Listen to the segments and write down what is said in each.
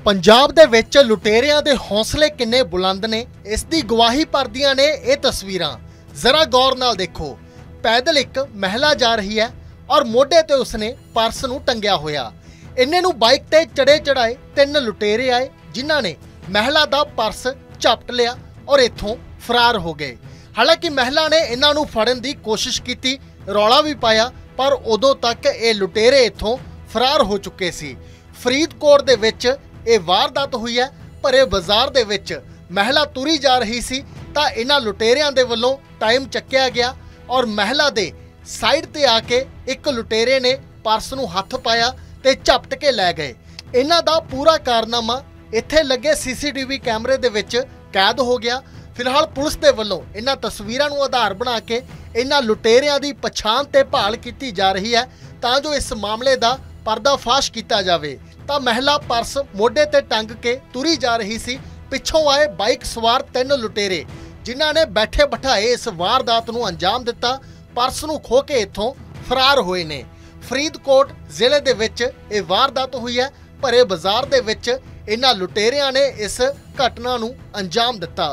पंजाब दे विच लुटेरियां दे हौसले किन्ने बुलंद ने इस दी गवाही भरदियां ने ये तस्वीरां। जरा गौर नाल देखो, पैदल एक महिला जा रही है और मोढे ते उसने पर्स नूं टंगिया होया। इन्ने नूं बाइक ते चढ़े चढ़ाए तीन लुटेरे आए जिन्हां ने महिला दा पर्स झपट लिया और इत्थों फरार हो गए। हालांकि महिला ने इन्हां नूं फड़न दी कोशिश कीती, रौला भी पाया, पर उदों तक ये लुटेरे इत्थों फरार हो चुके सी। फरीदकोट दे विच ये वारदात हुई है। भरे बाजार दे विच महिला तुरी जा रही सी तां इन्हां लुटेरियां दे वल्लों टाइम चक्किया गया और महिला दे साइड ते आके एक लुटेरे ने पर्स नूं हत्थ पाया ते झपट के लै गए। इन्हां दा पूरा कारनामा इत्थे लगे CCTV कैमरे दे विच कैद हो गया। फिलहाल पुलिस दे वल्लों इन्हां तस्वीरां नूं आधार बना के इन्हां लुटेरियां दी पछाण ते भाल कीती जा रही है तां जो इस मामले दा पर्दाफाश किया जाए। तां महिला पर्स मोढे ते टंग के तुरी जा रही सी। पिछों आए बाइक सवार तीन लुटेरे जिन्हां ने बैठे बिठाए इस वारदात नूं अंजाम दिता, पर्स नूं खो के इत्थों फरार होए ने। फरीदकोट जिले दे विच ये वारदात हुई है। भरे बाजार दे विच इन्हां लुटेरियां ने इस घटना नूं अंजाम दिता।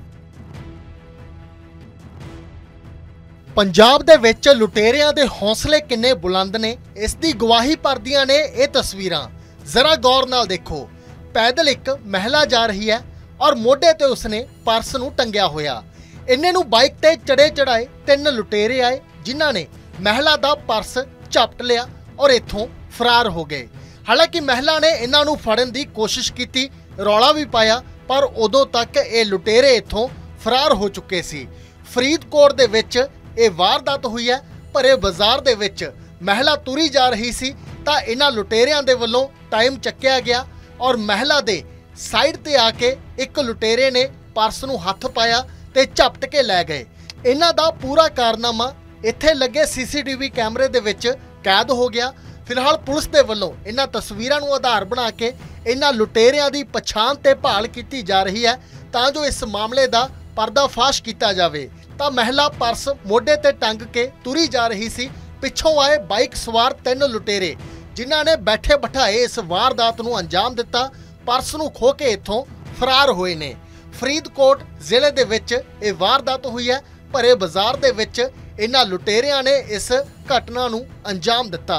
पंजाब दे विच लुटेरियां दे हौसले किन्ने बुलंद ने इस दी गवाही भरदियां ने ये तस्वीरां। जरा गौर नाल देखो, पैदल एक महिला जा रही है और मोढे ते उसने पर्स नूं टंगिया होया। इन्ने नूं बाइक ते चढ़े चढ़ाए तीन लुटेरे आए जिन्हां ने महिला दा पर्स झपट लिया और इत्थों फरार हो गए। हालांकि महिला ने इन्हां नूं फड़न दी कोशिश कीती, रौला भी पाया, पर उदों तक ये लुटेरे इत्थों फरार हो चुके सी। फरीदकोट दे विच ये वारदात हुई है। भरे बाजार दे विच महिला तुरी जा रही सी तां इन्हां लुटेरियां दे वल्लों टाइम चक्किया गया और महिला दे साइड ते आके एक लुटेरे ने पर्स नूं हत्थ पाया ते झपट के लै गए। इन्हां दा पूरा कारनामा इत्थे लगे CCTV कैमरे दे विच कैद हो गया। फिलहाल पुलिस दे वल्लों इन्हां तस्वीरां नूं आधार बना के इन्हां लुटेरियां दी पछाण ते भाल कीती जा रही है तां जो इस मामले दा पर्दाफाश किया जाए। तां महिला पर्स मोढे ते टंग के तुरी जा रही सी। पिछों आए बाइक सवार तीन लुटेरे जिन्हां ने बैठे बिठाए इस वारदात नूं अंजाम दिता, पर्स नूं खो के इत्थों फरार होए ने। फरीदकोट जिले दे विच ये वारदात हुई है। भरे बाजार दे विच इन्हां लुटेरियां ने इस घटना नूं अंजाम दिता।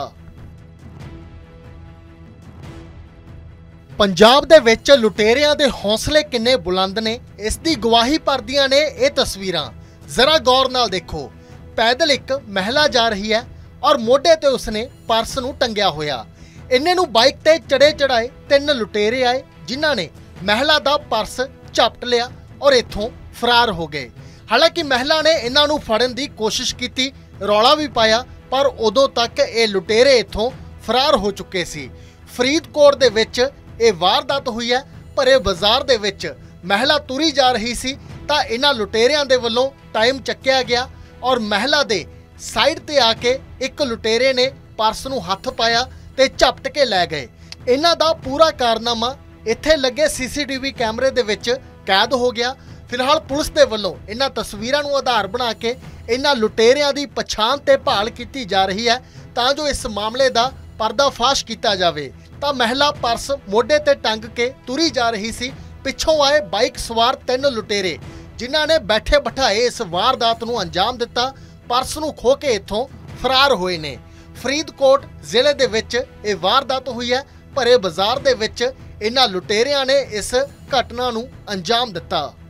पंजाब दे विच लुटेरियां दे हौसले किन्ने बुलंद ने इस दी गवाही भरदियां ने ये तस्वीरां। जरा गौर नाल देखो, पैदल एक महिला जा रही है और मोढे ते उसने पर्स नूं टंगिया होया। इन्ने नूं बाइक ते चढ़े चढ़ाए तीन लुटेरे आए जिन्हां ने महिला दा पर्स झपट लिया और इत्थों फरार हो गए। हालांकि महिला ने इन्हां नूं फड़न दी कोशिश कीती, रौला भी पाया, पर उदों तक ये लुटेरे इत्थों फरार हो चुके सी। फरीदकोट दे विच ये वारदात हुई है। भरे बाजार दे विच महिला तुरी जा रही सी तां इन्हां लुटेरियां दे वल्लों टाइम चक्किया गया और महिला दे साइड ते आके एक लुटेरे ने पर्स नूं हत्थ पाया ते झपट के लै गए। इन्हां दा पूरा कारनामा इत्थे लगे CCTV कैमरे दे विच कैद हो गया। फिलहाल पुलिस दे वल्लों इन्हां तस्वीरां नूं आधार बना के इन्हां लुटेरियां दी पछाण ते भाल कीती जा रही है तां जो इस मामले दा पर्दाफाश किया जाए। तां महिला पर्स मोढे ते टंग के तुरी जा रही सी। पिछों आए बाइक सवार तीन लुटेरे जिन्हां ने बैठे बिठाए इस वारदात नूं अंजाम दिता, पर्स नूं खो के इत्थों फरार होए ने। फरीदकोट जिले दे विच ये वारदात हुई है। भरे बाजार दे विच इन्हां लुटेरियां ने इस घटना नूं अंजाम दिता।